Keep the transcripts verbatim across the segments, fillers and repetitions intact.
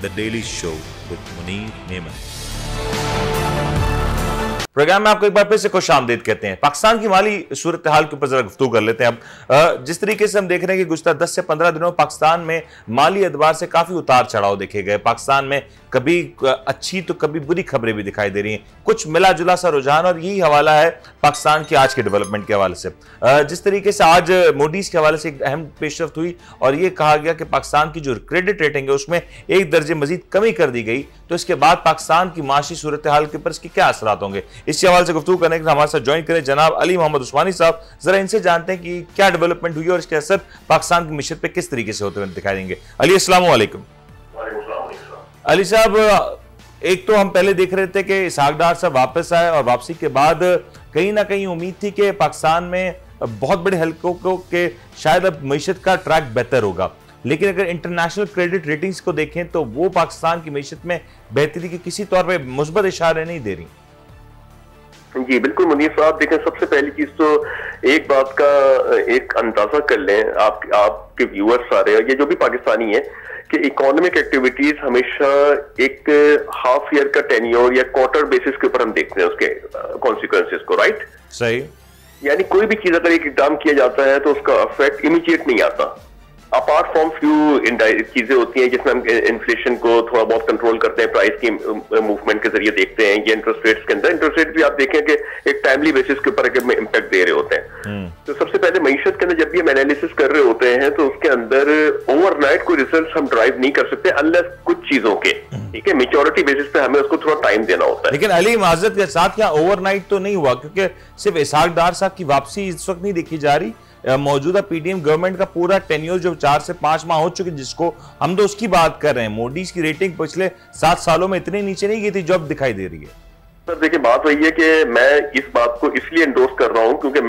The daily show with Munir Neman. Programme में आपको एक बार फिर से खुश आमदीद कहते हैं। पाकिस्तान की माली सूरत हाल के ऊपर जरा गुफ्तगू कर लेते हैं। अब जिस तरीके से हम देख रहे हैं कि गुज़श्ता दस से पंद्रह दिनों में पाकिस्तान में माली एतबार से काफी उतार चढ़ाव देखे गए। पाकिस्तान में कभी अच्छी तो कभी बुरी खबरें भी दिखाई दे रही हैं, कुछ मिला जुला सा रुझान, और यही हवाला है पाकिस्तान की आज के डेवलपमेंट के हवाले से। जिस तरीके से आज मूडीज के हवाले से एक अहम पेशरफ्त हुई और यह कहा गया कि पाकिस्तान की जो क्रेडिट रेटिंग है उसमें एक दर्जे मजीद कमी कर दी गई, तो इसके बाद पाकिस्तान की माशी सूरत हाल के ऊपर इसके क्या असरात होंगे, इसी हवाले से गुफ्तगू करने के लिए हमारे साथ ज्वाइन करें जनाब अली मोहम्मद उस्मानी साहब। जरा इनसे जानते हैं कि क्या डेवलपमेंट हुई और इसके असर पाकिस्तान की मिशत पे किस तरीके से होते हुए दिखाई देंगे। अली अस्सलाम वालेकुम। अली साहब, एक तो हम पहले देख रहे थे कि इसहाक डार साहब वापस आए और वापसी के बाद कहीं ना कहीं उम्मीद थी कि पाकिस्तान में बहुत बड़े हलकों को के शायद अब मईशत का ट्रैक बेहतर होगा, लेकिन अगर इंटरनेशनल क्रेडिट रेटिंग्स को देखें तो वो पाकिस्तान की मईशत में बेहतरी के किसी तौर पे मुस्बत इशारे नहीं दे रही। जी बिल्कुल मुनीर साहब, देखें सबसे पहली चीज तो एक बात का एक अंदाजा कर लें आप आपके व्यूअर्स सारे, ये जो भी पाकिस्तानी है, कि इकोनॉमिक एक्टिविटीज हमेशा एक हाफ ईयर का टेन्योर या क्वार्टर बेसिस के ऊपर हम देखते हैं उसके कॉन्सिक्वेंसेस को, राइट? सही। यानी कोई भी चीज अगर एक इकदाम किया जाता है तो उसका इफेक्ट इमीडिएट नहीं आता, अपार्ट फ्रॉम फ्यू इनडायरेक्ट चीजें होती हैं जिसमें हम इन्फ्लेशन को थोड़ा बहुत कंट्रोल करते हैं, प्राइस की मूवमेंट के जरिए देखते हैं, ये इंटरेस्ट रेट्स के अंदर इंटरेस्ट रेट भी आप देखें कि एक टाइमली बेसिस के ऊपर इम्पैक्ट दे रहे होते हैं। तो सबसे पहले मईशत के अंदर जब भी हम एनालिसिस कर रहे होते हैं तो उसके अंदर ओवरनाइट कोई रिजल्ट हम ड्राइव नहीं कर सकते अनलेस कुछ चीजों के, ठीक है, मेच्योरिटी बेसिस पे हमें उसको थोड़ा टाइम देना होता है। लेकिन अली माजरत के साथ क्या ओवरनाइट तो नहीं हुआ, क्योंकि सिर्फ इसहाक डार साहब की वापसी इस वक्त नहीं देखी जा रही, मौजूदा पीडीएम गवर्नमेंट का पूरा टेन्योर जो चार से पांच माह हो चुके जिसको हम तो उसकी बात कर रहे हैं। मोदी की रेटिंग पिछले सात सालों में इतने नीचे नहीं गई थी जो अब दिखाई दे रही है। सर देखिए, बात वही है कि मैं इस बात को इसलिए एंडोर्स कर रहा हूं क्योंकि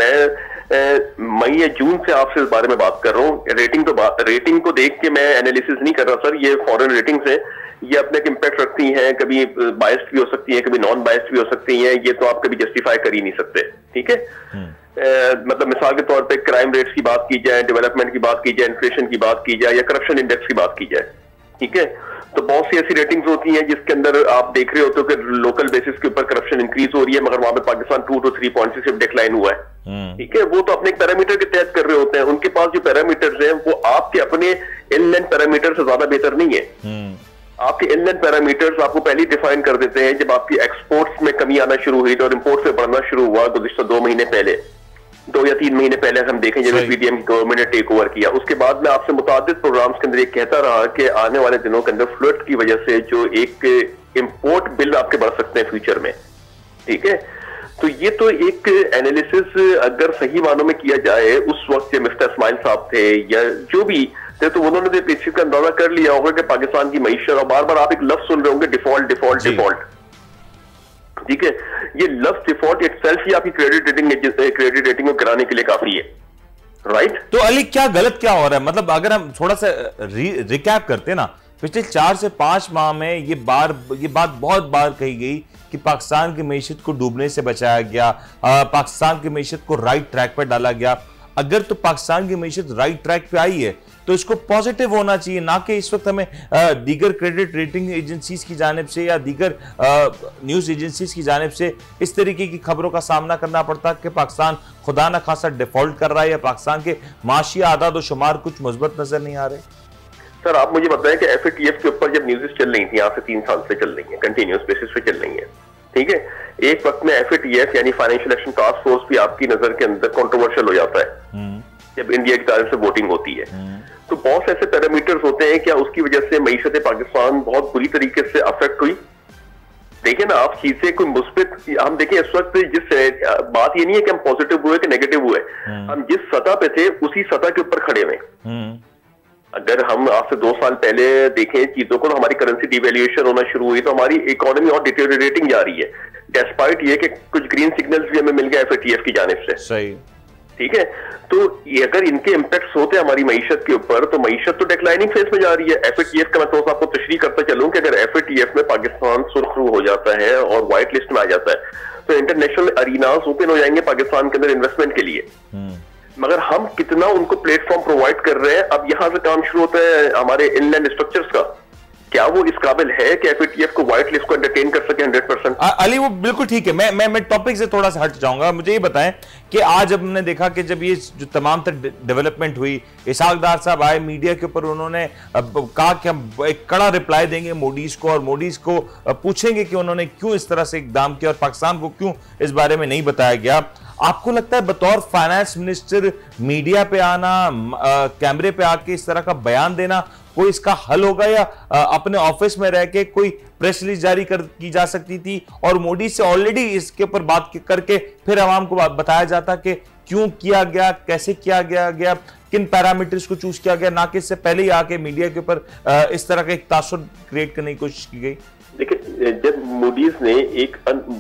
मैं मई या जून से आपसे इस बारे में बात कर रहा हूं। रेटिंग तो रेटिंग को देख के मैं एनालिसिस नहीं कर रहा सर, ये फॉरेन रेटिंग्स है, ये अपने एक इम्पैक्ट रखती हैं, कभी बायस्ड भी हो सकती है, कभी नॉन बायस्ड भी हो सकती हैं, ये तो आप कभी जस्टिफाई कर ही नहीं सकते, ठीक है। Uh, मतलब मिसाल के तौर पे क्राइम रेट्स की बात की जाए, डेवलपमेंट की बात की जाए, इन्फ्लेशन की बात की जाए या करप्शन इंडेक्स की बात की जाए, ठीक है, तो बहुत सी ऐसी रेटिंग्स होती हैं जिसके अंदर आप देख रहे होते हो कि लोकल बेसिस के ऊपर करप्शन इंक्रीज हो रही है, मगर वहां पे Pakistan two two three point सिर्फ डिक्लाइन हुआ है, ठीक है। वो तो अपने एक पैरामीटर के तहत कर रहे होते हैं, उनके पास जो पैरामीटर्स हैं वो आपके अपने इनलैंड पैरामीटर से ज्यादा बेहतर नहीं है। आपके इनलैंड पैरामीटर्स आपको पहले ही डिफाइन कर देते हैं जब आपकी एक्सपोर्ट्स में कमी आना शुरू हुई और इंपोर्ट्स में बढ़ना शुरू हुआ गुज़िश्ता दो महीने पहले, दो या तीन महीने पहले हम देखें जब पीडीएम गवर्नमेंट ने टेक ओवर किया। उसके बाद मैं आपसे मुताबिक प्रोग्राम्स के अंदर ये कहता रहा कि आने वाले दिनों के अंदर फ्लड की वजह से जो एक इंपोर्ट बिल आपके बढ़ सकते हैं फ्यूचर में, ठीक है। तो ये तो एक एनालिसिस अगर सही मानों में किया जाए उस वक्त जब मिस्टर इस्माइल साहब थे या जो भी थे, तो उन्होंने तो इस चीज का अंदाजा कर लिया होगा कि पाकिस्तान की मईशत, और बार बार आप एक लफ्ज सुन रहे होंगे डिफॉल्ट डिफॉल्ट डिफॉल्ट, ठीक है, ये लफ्ज डिफॉल्ट इटसेल्फ ही आपकी क्रेडिट रेटिंग क्रेडिट रेटिंग को गिराने के लिए काफी है, राइट? तो अली क्या गलत क्या हो रहा है? मतलब अगर हम थोड़ा सा रि, रिकैप करते ना, पिछले चार से पांच माह में ये बार ये बात बहुत बार कही गई कि पाकिस्तान की मईशत को डूबने से बचाया गया, आ, पाकिस्तान की मईशत को राइट ट्रैक पर डाला गया। अगर तो पाकिस्तान की मईशत राइट ट्रैक पे आई है तो इसको पॉजिटिव होना चाहिए, ना कि इस वक्त हमें दीगर क्रेडिट रेटिंग एजेंसीज की जानिब से या दीगर न्यूज एजेंसीज की जानिब से इस तरीके की खबरों का सामना करना पड़ता कि पाकिस्तान खुदा न खासा डिफॉल्ट कर रहा है या पाकिस्तान के माशी आदाद और शुमार कुछ मुस्बत नजर नहीं आ रहे। सर आप मुझे बताएं कि एफ ए टी एफ के ऊपर जब न्यूज़ चल रही थी, यहाँ से तीन साल से चल रही है, कंटिन्यूस बेसिस पे चल रही है, ठीक है, एक वक्त में एफ ए टी एफ यानी फाइनेंशियल एक्शन टास्क फोर्स भी आपकी नजर के अंदर कंट्रोवर्शियल हो जाता है जब इंडिया की तरफ से वोटिंग होती है। तो बहुत से ऐसे पैरामीटर्स होते हैं, क्या उसकी वजह से मईशत पाकिस्तान बहुत बुरी तरीके से अफेक्ट हुई? देखिए ना, आप चीजें कोई मुस्बित हम देखें इस वक्त जिस बात ये नहीं है कि हम पॉजिटिव हुए कि नेगेटिव हुए, हम जिस सतह पे थे उसी सतह के ऊपर खड़े हुए। अगर हम आज से दो साल पहले देखें चीजों को, तो हमारी करेंसी डिवैल्यूएशन होना शुरू हुई, तो हमारी इकोनॉमी और डिटेरियोरेटिंग जा रही है, डेस्पाइट ये कि कुछ ग्रीन सिग्नल्स भी हमें मिल गया एफ ए टी एफ की जानिब से, सही, ठीक है। तो ये अगर इनके इम्पैक्ट्स होते हैं हमारी मईशत के ऊपर, तो मईशत तो डिक्लाइनिंग फेज में जा रही है। एफ ए टी एफ का मैं तो आपको तशरीह करता चलूं कि अगर एफ ए टी एफ में पाकिस्तान सुर्खरू हो जाता है और व्हाइट लिस्ट में आ जाता है तो इंटरनेशनल अरीनास ओपन हो जाएंगे पाकिस्तान के अंदर इन्वेस्टमेंट के लिए, मगर हम कितना उनको प्लेटफॉर्म प्रोवाइड कर रहे हैं। अब यहां से काम शुरू होता है हमारे इनलैंड स्ट्रक्चर्स का, क्या वो इस काबिल है कि एफएटीएफ को व्हाइट लिस्ट को एंटरटेन कर सके हंड्रेड परसेंट? अली वो बिल्कुल ठीक है। मैं मैं मैं टॉपिक से थोड़ा सा हट जाऊंगा। मुझे ये बताएं कि आज हमने ने देखा कि जब ये जो तमाम तक डेवलपमेंट हुई, इसहाक डार साहब आए मीडिया के ऊपर, उन्होंने कहा कि हम एक कड़ा रिप्लाई देंगे मोडीज को और मोडीज को पूछेंगे कि उन्होंने क्यों इस तरह से इकदाम किया और पाकिस्तान को क्यों इस बारे में नहीं बताया गया। आपको लगता है बतौर फाइनेंस मिनिस्टर मीडिया पे आना, कैमरे पे आके इस तरह का बयान देना कोई इसका हल होगा, या आ, अपने ऑफिस में रह के कोई प्रेस रिलीज जारी कर की जा सकती थी और मोदी से ऑलरेडी इसके ऊपर बात करके फिर आवाम को बताया जाता कि क्यों किया गया, कैसे किया गया गया किन पैरामीटर्स को चूज किया गया, ना कि इससे पहले ही आके मीडिया के ऊपर इस तरह का एक तासुर क्रिएट करने की कोशिश की गई? देखिए, जब मूडीज ने एक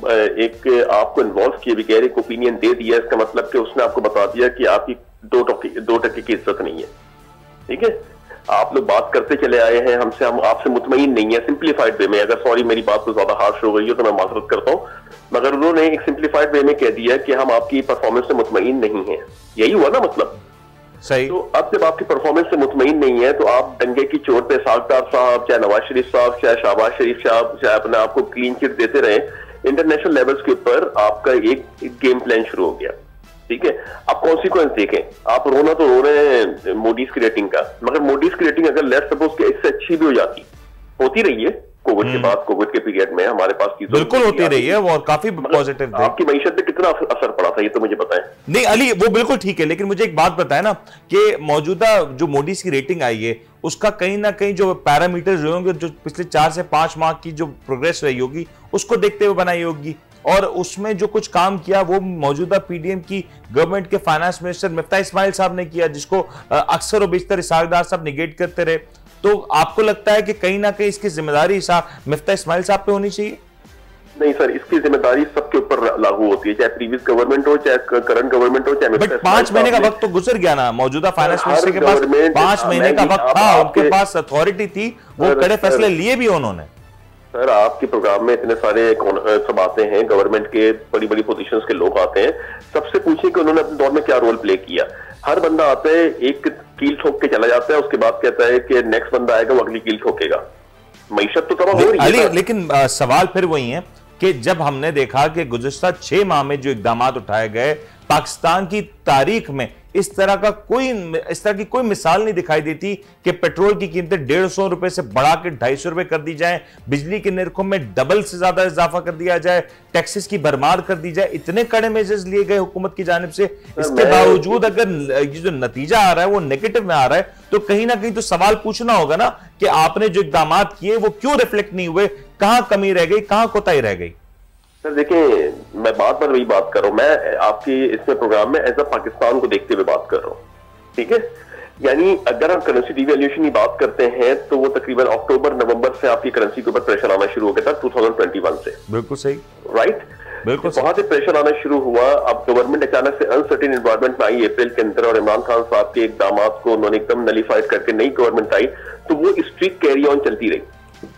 एक आपको इन्वॉल्व किए बगैर एक ओपिनियन दे दिया, इसका मतलब कि उसने आपको बता दिया कि आपकी दो टके दो टके की इज्जत नहीं है। ठीक है, आप लोग बात करते चले आए हैं हमसे, हम आपसे मुतमईन नहीं है सिंप्लीफाइड वे में। अगर सॉरी मेरी बात तो ज्यादा हार्श हो गई हो तो मैं माजरत करता हूँ, मगर उन्होंने एक सिंप्लीफाइड वे में कह दिया कि हम आपकी परफॉर्मेंस से मुतमईन नहीं है। यही हुआ ना मतलब? सही। तो अब जब आपकी परफॉर्मेंस से मुतमईन नहीं है तो आप दंगे की चोट पे इसहाक डार साहब, चाहे नवाज शरीफ साहब, चाहे शहबाज शरीफ साहब, चाहे अपने आपको क्लीन चिट देते रहे, इंटरनेशनल लेवल्स के ऊपर आपका एक गेम प्लान शुरू हो गया। ठीक है, आप कॉन्सिक्वेंस देखें, आप रोना तो रो रहे हैं मोडीज की रेटिंग का, मगर मोडीज की रेटिंग अगर लेट्स सपोज कि इससे अच्छी भी हो जाती, होती रही है कोविड के बाद, कोविड के पीरियड में हमारे पास चीजें बिल्कुल होती रही है और काफी पॉजिटिव थी। आपकी मईशत पे कितना असर पड़ा था ये तो मुझे बताएं। नहीं अली, वो बिल्कुल ठीक है, लेकिन मुझे एक बात बताएं ना कि मौजूदा जो मोडीज की रेटिंग आई है उसका कहीं ना कहीं जो पैरामीटर्स होंगे, जो पिछले चार से पांच माह की जो प्रोग्रेस रही होगी उसको देखते हुए बनाई होगी, और उसमें जो कुछ काम किया वो मौजूदा पीडीएम की गवर्नमेंट के फाइनेंस मिनिस्टर मिफ्ता इस्माइल साहब ने किया, जिसको अक्सर और बेशतर इसहाक डार साहब निगेट करते रहे। तो आपको लगता है कि कहीं ना कहीं इसकी जिम्मेदारी मिफ्ता इस्माइल साहब पे होनी चाहिए? नहीं सर, इसकी जिम्मेदारी सबके ऊपर लागू होती है, चाहे प्रीवियस गवर्नमेंट हो, चाहे करंट गवर्नमेंट हो, चाहे। बट पांच महीने का वक्त तो गुजर गया ना, मौजूदा फाइनेंस मिनिस्टर के पास पांच महीने का वक्त था, उनके पास अथॉरिटी थी, वो कड़े फैसले लिए भी उन्होंने। सर, आपके प्रोग्राम में इतने सारे सब आते हैं, गवर्नमेंट के बड़ी बड़ी पोजीशंस के लोग आते हैं, सबसे पूछिए कि उन्होंने अपने दौर में क्या रोल प्ले किया। हर बंदा आता है, एक कील ठोक के चला जाता है, उसके बाद कहता है कि नेक्स्ट बंदा आएगा वो अगली कील ठोकेगा। मईशत तो तबाह हो रही है। लेकिन आ, सवाल फिर वही है कि जब हमने देखा कि गुज़श्ता छह माह में जो इकदाम उठाए गए, पाकिस्तान की तारीख में इस तरह का कोई इस तरह की कोई मिसाल नहीं दिखाई देती कि पेट्रोल की कीमतें डेढ़ सौ रुपए से बढ़ा के ढाई सौ रुपए कर दी जाए, बिजली के निर्खों में डबल से ज्यादा इजाफा कर दिया जाए, टैक्सेस की भरमार कर दी जाए। इतने कड़े मेजर्स लिए गए हुकूमत की जानिब से, इसके बावजूद अगर ये जो नतीजा आ रहा है वो नेगेटिव में आ रहा है, तो कहीं ना कहीं तो सवाल पूछना होगा ना कि आपने जो इकदाम किए वो क्यों रिफ्लेक्ट नहीं हुए, कहां कमी रह गई, कहां कोताही रह गई? सर देखिए, मैं बात पर वही बात कर रहा हूं, मैं आपकी इसमें प्रोग्राम में एज अ पाकिस्तान को देखते हुए बात कर रहा हूं। ठीक है, यानी अगर हम करेंसी डिवैल्यूएशन की बात करते हैं तो वो तकरीबन अक्टूबर नवंबर से आपकी करेंसी के ऊपर प्रेशर आना शुरू हो गया था, दो हज़ार इक्कीस से। बिल्कुल सही, राइट, बिल्कुल वहां से प्रेशर आना शुरू हुआ। अब गवर्नमेंट अचानक से अनसर्टेन एनवायरनमेंट में आई अप्रैल के अंदर, और इमरान खान साहब के इकदाम को उन्होंने एकदम नलीफाइड करके नई गवर्नमेंट आई, तो वो स्ट्रीक कैरी ऑन चलती रही।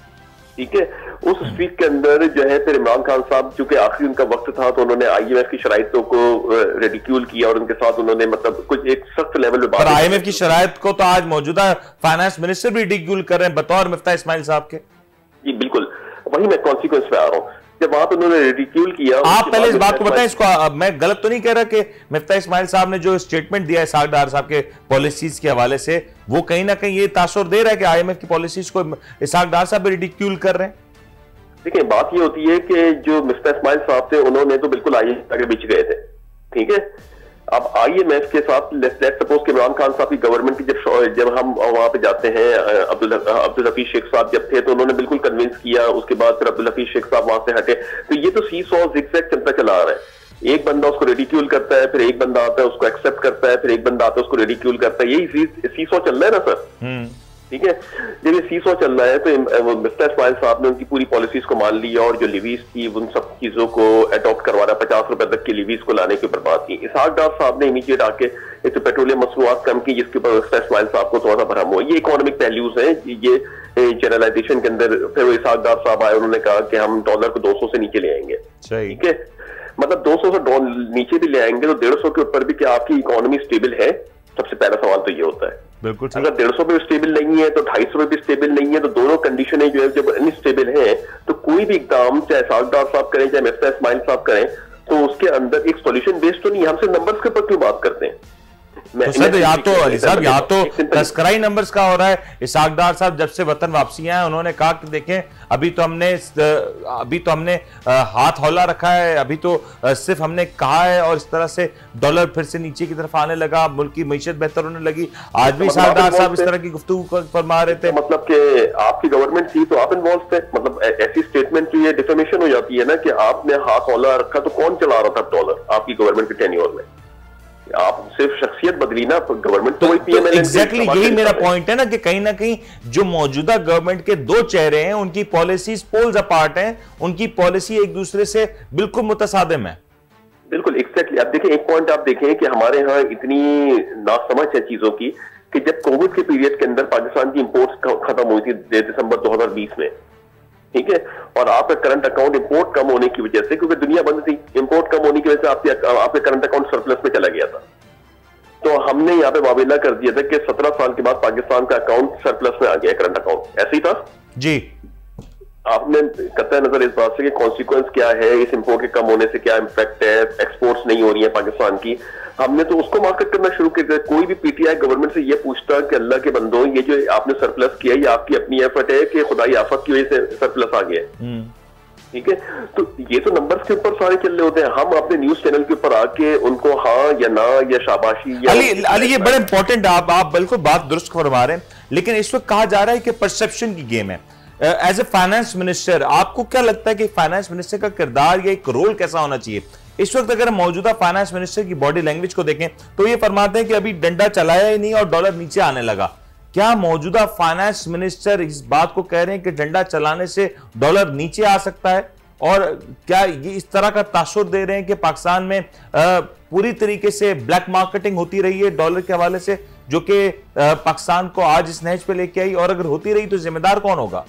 ठीक है, उस स्ट्रीक के अंदर जो है फिर इमरान खान साहब, चूंकि आखिरी उनका वक्त था, तो उन्होंने आईएमएफ की शराइतों को रेडिक्यूल किया और उनके साथ उन्होंने मतलब कुछ एक सख्त लेवल पे बात। आईएमएफ की शराइत को तो आज मौजूदा फाइनेंस मिनिस्टर भी रिडिक्यूल कर रहे हैं बतौर मिफ्ता इस्माइल साहब के। जी बिल्कुल, वही मैं कॉन्सिक्वेंस पे आ रहा हूँ। जब वहां पर उन्होंने रिडिक्यूल किया, आप पहले इस बात को बताएं, इसको मैं गलत तो नहीं कह रहा कि मिफ्ता इस्माइल साहब ने जो स्टेटमेंट दिया है इसहाक डार साहब के पॉलिसीज के हवाले से, वो कहीं ना कहीं ये तासुर दे रहा है कि आईएमएफ की पॉलिसीज को इसहाक डार साहब भी रिडिक्यूल कर रहे हैं? देखिए, बात ये होती है कि जो मिस्टर इस्माइल साहब थे उन्होंने तो बिल्कुल आईएमएफ के बीच गए थे। ठीक है, अब आईएमएफ के साथ लेट्स सपोज कि इमरान खान साहब की गवर्नमेंट की जब जब हम वहां पे जाते हैं, अब्दुल अब्दुल हफीज शेख साहब जब थे तो उन्होंने बिल्कुल कन्विंस किया, उसके बाद फिर अब्दुल हफीज शेख साहब वहां से हटे। तो ये तो सी सौ जिगजैग चलता चला आ रहा है, एक बंदा उसको रिडिक्यूल करता है, फिर एक बंदा आता है उसको एक्सेप्ट करता है, फिर एक बंदा आता है उसको रिडिक्यूल करता है, यही सी सौ चल रहा है ना सर। ठीक है, जब ये सी सौ चल रहा है तो मिस्टर इस्माइल साहब ने उनकी पूरी पॉलिसीज को मान लिया और जो लिवीज थी उन सब चीजों को अडॉप्ट करवाना, पचास रुपए तक की लिवीज को लाने के ऊपर बात की। इसहाक डार साहब ने इमीडिएट आके एक तो पेट्रोलियम मसनूआत कम की, जिसके ऊपर मिस्टर इस्माइल साहब को थोड़ा सा भरम हुआ। ये इकोनॉमिक पहलूज हैं, ये जनरलाइजेशन के अंदर। फिर वो इसहाक डार साहब आए, उन्होंने कहा कि हम डॉलर को दो सौ से नीचे ले आएंगे। ठीक है, मतलब दो सौ से नीचे भी ले आएंगे तो डेढ़ सौ के ऊपर भी क्या आपकी इकोनॉमी स्टेबल है? सबसे पहला सवाल तो ये होता है। बिल्कुल। अगर डेढ़ सौ पे स्टेबल नहीं है तो ढाई सौ पे भी स्टेबल नहीं है, तो दोनों कंडीशनें जो है जब अनस्टेबल हैं तो कोई भी इकदाम चाहे सागदार साहब करें चाहे मिस्टर इस्माइल साहब करें तो उसके अंदर एक सॉल्यूशन बेस्ड तो नहीं है। हमसे नंबर्स के ऊपर क्यों बात करते हैं? तो सर यहाँ तो अली साहब यहाँ तो तस्कराई नंबर्स का हो रहा है। इसाक डार साहब जब से वतन वापसी आए उन्होंने कहा कि देखें अभी तो हमने अभी तो हमने हाथ हौला रखा है, अभी तो सिर्फ हमने कहा है और इस तरह से डॉलर फिर से नीचे की तरफ आने लगा, मुल्क की मैशत बेहतर होने लगी। आज भी इसाक डार साहब इस तरह की गुफ्तगू फरमा रहे थे। मतलब कि आपकी गवर्नमेंट थी तो आप इन्वॉल्व थे, मतलब ऐसी स्टेटमेंट की डिफेमेशन हो जाती है ना कि आपने हाथ हौला रखा, तो कौन चला रहा था डॉलर आपकी गवर्नमेंट के टेन्योर में? आप सिर्फ शख्सियत बदली ना, गवर्नमेंट तो वही पीएमएल। एग्जैक्टली यही मेरा पॉइंट है ना कि कहीं ना कहीं जो मौजूदा गवर्नमेंट के दो चेहरे हैं उनकी पॉलिसीज पोल्स अपार्ट हैं, उनकी पॉलिसी एक दूसरे से बिल्कुल मुतसादिम है। बिल्कुल एग्जैक्टली। आप देखें एक पॉइंट आप देखें कि हमारे यहाँ इतनी नासमझ है चीजों की कि जब कोविड के पीरियड के अंदर पाकिस्तान की इंपोर्ट्स खत्म हुई थी दिसंबर दो हजार बीस में, ठीक है, और आपका करंट अकाउंट इंपोर्ट कम होने की वजह से, क्योंकि दुनिया बंद थी, इंपोर्ट कम होने की वजह से आपके आपके करंट अकाउंट सरप्लस में चला गया था। तो हमने यहाँ पे वावेला कर दिया था कि सत्रह साल के बाद पाकिस्तान का अकाउंट सरप्लस में आ गया, करंट अकाउंट ऐसे ही था जी। आपने कतई नजर इस बात से कि कॉन्सिक्वेंस क्या है, इस इंपोर्ट के कम होने से क्या इम्पैक्ट है, एक्सपोर्ट्स नहीं हो रही है पाकिस्तान की, हमने तो उसको मार्केट करना शुरू कर दिया। कोई भी पीटीआई गवर्नमेंट से ये पूछता कि अल्लाह के बंदो ये जो आपने सरप्लस किया ये आपकी अपनी एफर्ट है कि खुदाई आफत की वजह से सरप्लस आ गया है, ठीक है? तो ये तो नंबर्स के ऊपर सारे चल रहे होते हैं, हम अपने न्यूज चैनल के ऊपर आके उनको हाँ या ना या शाबाशी या अली अली ये बड़े इंपॉर्टेंट, आप आप बिल्कुल बात दुरुस्त फरमा रहे हैं, लेकिन इस वक्त कहा जा रहा है कि परसेप्शन की गेम है। एज ए फाइनेंस मिनिस्टर आपको क्या लगता है कि फाइनेंस मिनिस्टर का किरदार या एक रोल कैसा होना चाहिए इस वक्त? अगर हम मौजूदा फाइनेंस मिनिस्टर की बॉडी लैंग्वेज को देखें तो ये फरमाते हैं कि अभी डंडा चलाया ही नहीं और डॉलर नीचे आने लगा। क्या मौजूदा फाइनेंस मिनिस्टर इस बात को कह रहे हैं कि डंडा चलाने से डॉलर नीचे आ सकता है? और क्या ये इस तरह का तासुर दे रहे हैं कि पाकिस्तान में आ, पूरी तरीके से ब्लैक मार्केटिंग होती रही है डॉलर के हवाले से, जो कि पाकिस्तान को आज इस नहज पे लेके आई, और अगर होती रही तो जिम्मेदार कौन होगा?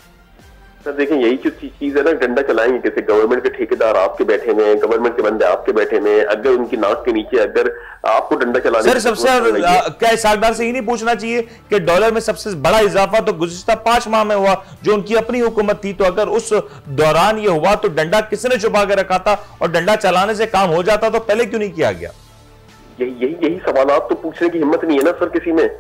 सर देखें यही जो चीज है ना, डंडा चलाएंगे कैसे? गवर्नमेंट के ठेकेदार आपके बैठे में, गवर्नमेंट के बंदे आपके बैठे में, अगर उनकी नाक के नीचे अगर आपको डंडा चलाने सर सबसे क्या इसाकदार से ही नहीं पूछना चाहिए कि डॉलर में सबसे बड़ा इजाफा तो गुज़िश्ता पांच माह में हुआ जो उनकी अपनी हुकूमत थी, तो अगर उस दौरान ये हुआ तो डंडा किसने छुपा के रखा था और डंडा चलाने से काम हो जाता तो पहले क्यों नहीं किया गया? यही यही यही सवाल तो पूछने की हिम्मत नहीं है ना सर किसी में।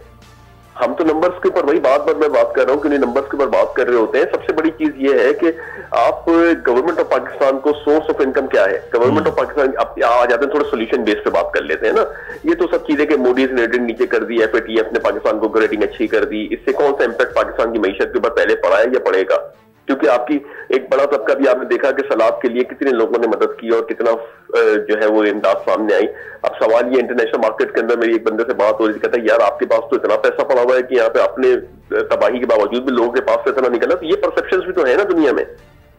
हम तो नंबर्स के ऊपर वही बात बात मैं बात कर रहा हूँ कि नंबर्स के ऊपर बात कर रहे होते हैं। सबसे बड़ी चीज ये है कि आप गवर्नमेंट ऑफ पाकिस्तान को सोर्स ऑफ इनकम क्या है, गवर्नमेंट ऑफ पाकिस्तान आप आ जाते हैं थोड़ा सोल्यूशन बेस पे बात कर लेते हैं ना। ये तो सब चीजें कि मोदी ने रेटिंग नीचे कर दी, एफएटीएफ ने पाकिस्तान को रेटिंग अच्छी कर दी, इससे कौन सा इम्पैक्ट पाकिस्तान की मईशत के ऊपर पहले पड़ा है या पड़ेगा? क्योंकि आपकी एक बड़ा तबका भी आपने देखा कि सैलाब के लिए कितने लोगों ने मदद की और कितना जो है वो इमदाद सामने आई। अब सवाल ये इंटरनेशनल मार्केट के अंदर मेरी एक बंदे से बात हो रही थी, कहता है यार आपके पास तो इतना पैसा पड़ा हुआ है कि यहाँ पे अपने तबाही के बावजूद भी लोगों के पास से इतना निकला। तो ये परसेप्शंस भी तो है ना दुनिया में।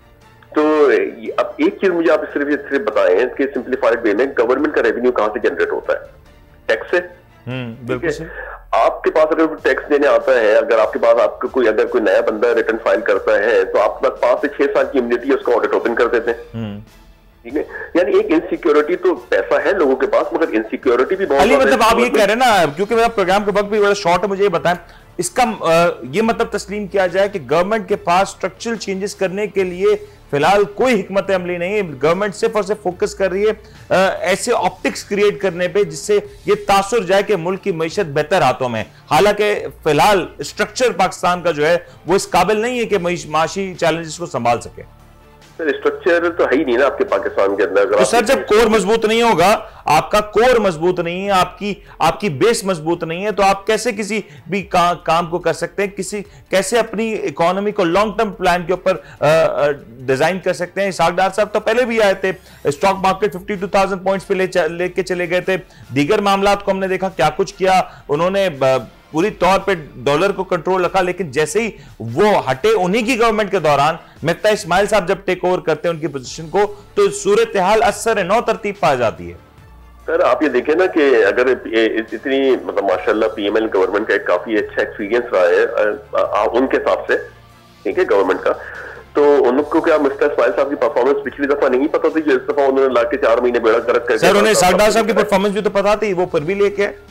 तो अब एक चीज मुझे आप सिर्फ सिर्फ बताएं कि सिंप्लीफाइड वे में गवर्नमेंट का रेवेन्यू कहां से जनरेट होता है? टैक्स से। बिल्कुल। आपके पास अगर टैक्स देने आता है, अगर आपके पास आपको कोई अगर कोई नया बंदा रिटर्न फाइल करता है तो आपके पास पांच से छह साल की इम्यूनिटी है, उसका ऑडिट ओपन कर देते हैं, ठीक है? यानी एक इनसिक्योरिटी तो पैसा है लोगों के पास, मगर इनसिक्योरिटी भी बहुत। मतलब आप ये कह रहे हैं ना, क्योंकि मेरा प्रोग्राम का वक्त भी बड़ा शॉर्ट है, मुझे ये बताएं इसका ये मतलब तस्लीम किया जाए कि गवर्नमेंट के पास स्ट्रक्चरल चेंजेस करने के लिए फिलहाल कोई हिकमत अमली नहीं है, गवर्नमेंट सिर्फ और सिर्फ फोकस कर रही है आ, ऐसे ऑप्टिक्स क्रिएट करने पे जिससे ये तासुर जाए कि मुल्क की मईशत बेहतर हाथों में। हालांकि फिलहाल स्ट्रक्चर पाकिस्तान का जो है वो इस काबिल नहीं है कि माशी चैलेंजेस को संभाल सके। स्ट्रक्चर तो है ही नहीं ना आपके पाकिस्तान के अंदर। तो सर जब कोर मजबूत नहीं होगा, आपका कोर मजबूत नहीं है, आपकी आपकी बेस मजबूत नहीं है, तो आप कैसे किसी भी का, काम को कर सकते हैं? किसी कैसे अपनी इकोनॉमी को लॉन्ग टर्म प्लान के ऊपर डिजाइन कर सकते हैं? इसाक डार साहब तो पहले भी आए थे, स्टॉक मार्केट बावन हज़ार पॉइंट्स पे ले लेके चले गए थे, दीगर मामलात को हमने देखा क्या कुछ किया उन्होंने, पूरी तौर पे डॉलर को कंट्रोल रखा, लेकिन जैसे ही वो हटे उन्हीं की गवर्नमेंट के दौरान मिफ्ता इस्माइल साहब जब टेक ओवर करते हैं उनकी पोजीशन को, तो सूरत हाल असर नौ तरतीब पा जाती है। सर आप ये देखें ना कि अगर इतनी मतलब माशाल्लाह पीएमएल गवर्नमेंट का एक काफी अच्छा एक्सपीरियंस रहा है उनके हिसाब से, ठीक है, गवर्नमेंट का, तो उनको क्या मिस्टर इस्माइल साहब की परफॉर्मेंस पिछली दफा नहीं पता थी जो इस दफा उन्होंने लाके चार महीने बेड़ा गर्क करके? सर उन्हें इसाक डार साहब की परफॉर्मेंस भी तो पता थी, वो फिर भी लेके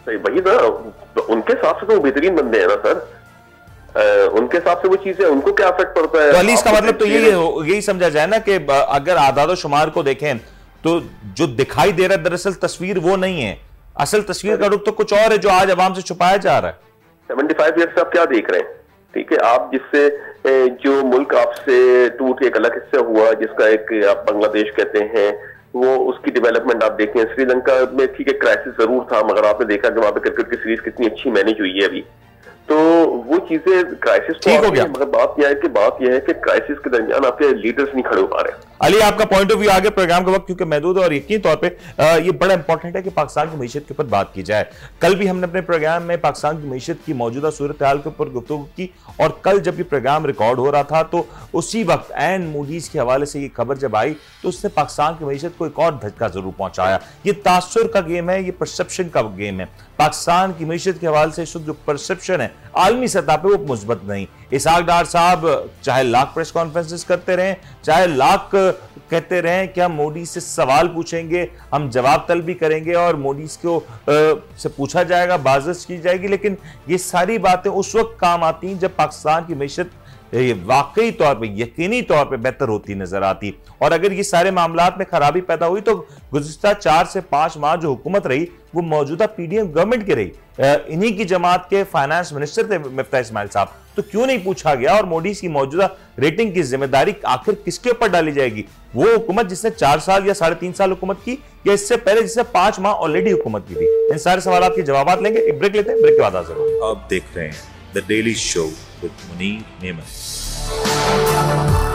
सही वही ना, उनके हिसाब से तो बेहतरीन बंदे हैं ना सर, आ, उनके हिसाब से वो चीजें उनको क्या इफेक्ट पड़ता है। तो अली इसका मतलब तो यही यही समझा जाए ना कि अगर आदाद शुमार को देखें तो जो दिखाई दे रहा है दरअसल तस्वीर वो नहीं है, असल तस्वीर का रुख तो कुछ और है जो आज अवाम से छुपाया जा रहा है। सेवेंटी फाइव ईयर से आप क्या देख रहे हैं, ठीक है, आप जिससे जो मुल्क आपसे टूट के एक अलग हिस्सा हुआ, जिसका एक आप बांग्लादेश कहते हैं, वो उसकी डेवलपमेंट आप देखें। श्रीलंका में ठीक है क्राइसिस जरूर था, मगर आपने देखा कि वहां पे क्रिकेट की सीरीज कितनी अच्छी मैनेज हुई है अभी, तो वो चीजें क्राइसिस ठीक हो गया। मगर बात यह है कि बात यह है कि क्राइसिस के दरमियान आपके लीडर्स नहीं खड़े हो पा रहे। अली आपका पॉइंट ऑफ व्यू आगे, प्रोग्राम का वक्त क्योंकि महदूद है और यकीनी तौर पे ये बड़ा इंपॉर्टेंट है कि पाकिस्तान की मईशत के ऊपर बात की जाए। कल भी हमने अपने प्रोग्राम में पाकिस्तान की मईशत की मौजूदा सूरत हाल के ऊपर गुफ्तगू की, और कल जब ये प्रोग्राम रिकॉर्ड हो रहा था तो उसी वक्त एंड मूडीज के हवाले से ये खबर जब आई तो उसने पाकिस्तान की मईशत को एक और झटका जरूर पहुंचाया। ये तासुर का गेम है, ये परसेप्शन का गेम है। पाकिस्तान की मईशत के हवाले से जो परसेप्शन है आलमी सतह पे वो मुस्बत नहीं। इसहाक डार साहब चाहे लाख प्रेस कॉन्फ्रेंसेस करते रहें, चाहे लाख कहते रहें कि हम मोदी से सवाल पूछेंगे, हम जवाब तलब करेंगे और मोदी को आ, से पूछा जाएगा, बाज़त की जाएगी, लेकिन ये सारी बातें उस वक्त काम आती हैं जब पाकिस्तान की मईशत वाकई तौर पे यकीनी तौर पे बेहतर होती नजर आती। और अगर ये सारे मामलात में खराबी पैदा हुई तो गुज़िश्ता चार से पांच माह जो हुकूमत रही वो मौजूदा पीडीएम गवर्नमेंट की रही, इन्हीं की जमात के फाइनेंस मिनिस्टर थे मिफ्ताह इस्माइल साहब। तो क्यों नहीं पूछा गया और मोदी की मौजूदा रेटिंग की जिम्मेदारी आखिर किसके ऊपर डाली जाएगी? वो हुकूमत जिसने चार साल या साढ़े तीन साल हुकूमत की, या इससे पहले जिसने पांच माह ऑलरेडी हुकूमत की थी? इन सारे सवाल के जवाब लेंगे, एक ब्रेक लेते हैं, ब्रेक के बाद हाजिर होंगे। आप देख रहे हैं the daily show with Munir नेमत।